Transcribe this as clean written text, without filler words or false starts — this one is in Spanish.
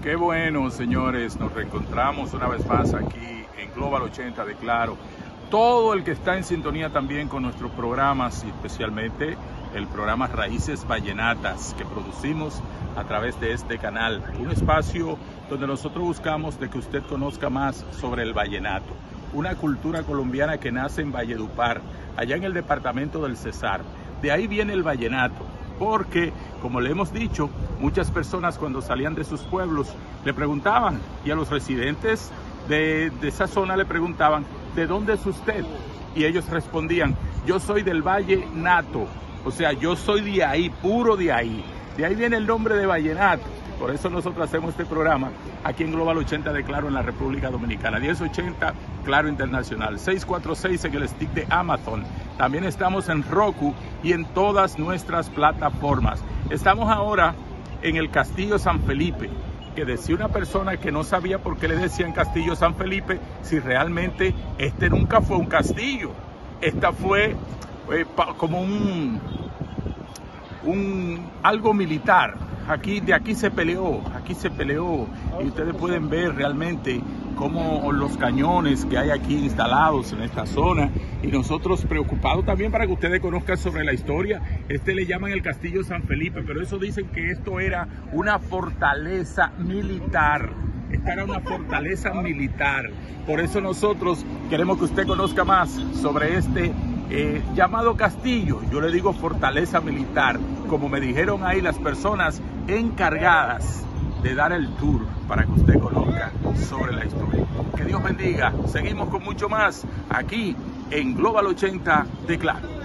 Qué bueno, señores, nos reencontramos una vez más aquí en Global 80 de Claro. Todo el que está en sintonía también con nuestros programas, y especialmente el programa Raíces Vallenatas que producimos a través de este canal. Un espacio donde nosotros buscamos de que usted conozca más sobre el vallenato. Una cultura colombiana que nace en Valledupar, allá en el departamento del Cesar. De ahí viene el vallenato. Porque, como le hemos dicho, muchas personas cuando salían de sus pueblos le preguntaban, y a los residentes de esa zona le preguntaban, ¿de dónde es usted? Y ellos respondían, yo soy del Valle Nato, o sea, yo soy de ahí, puro de ahí. De ahí viene el nombre de vallenato. Por eso nosotros hacemos este programa aquí en Global 80 de Claro en la República Dominicana. 1080 Claro Internacional. 646 en el stick de Amazon. También estamos en Roku y en todas nuestras plataformas. Estamos ahora en el Castillo San Felipe, que decía una persona que no sabía por qué le decían Castillo San Felipe, si realmente este nunca fue un castillo. Esta fue como algo militar. De aquí se peleó, y ustedes pueden ver realmente cómo los cañones que hay aquí instalados en esta zona, y nosotros preocupados también para que ustedes conozcan sobre la historia. Le llaman el Castillo San Felipe, pero eso dicen que esto era una fortaleza militar. Esta era una fortaleza militar. Por eso nosotros queremos que usted conozca más sobre este llamado castillo. Yo le digo fortaleza militar, como me dijeron ahí las personas encargadas de dar el tour para que usted conozca sobre la historia. Que Dios bendiga. Seguimos con mucho más aquí en Global 80 de Claro.